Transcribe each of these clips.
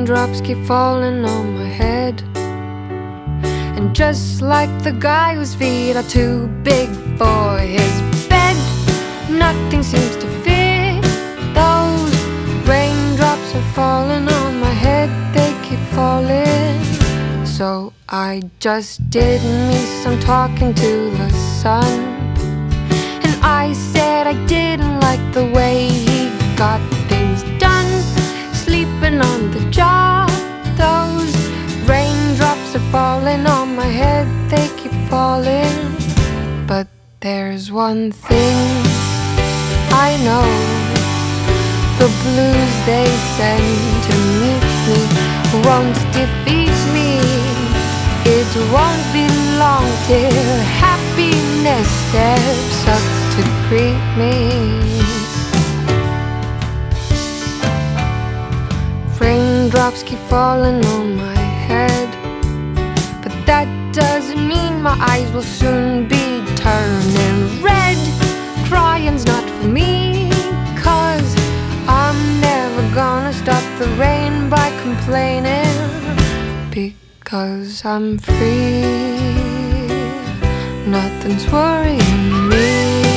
Raindrops keep falling on my head, and just like the guy whose feet are too big for his bed, nothing seems to fit. Those raindrops are falling on my head, they keep falling. So I just did me some talking to the sun, and I said I didn't like the way he got things done, sleeping on the job. Those raindrops are falling on my head, they keep falling. But there's one thing I know, the blues they send to meet me won't defeat me. It won't be long till happiness steps up to greet me. Raindrops keep falling on my head, but that doesn't mean my eyes will soon be turning red. Crying's not for me, 'cause I'm never gonna stop the rain by complaining, because I'm free, nothing's worrying me.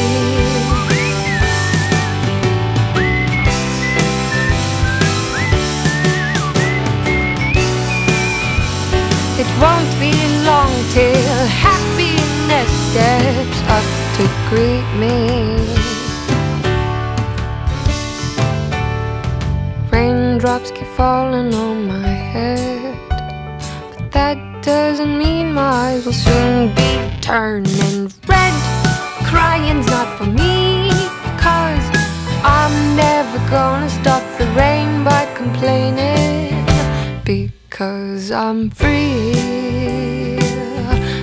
It won't be long till happiness steps up to greet me. Raindrops keep falling on my head, but that doesn't mean my eyes will soon be turning red. Crying's not for me, 'cause I'm never gonna stop the rain by complaining, because I'm free,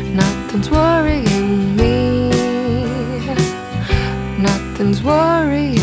nothing's worrying me, nothing's worrying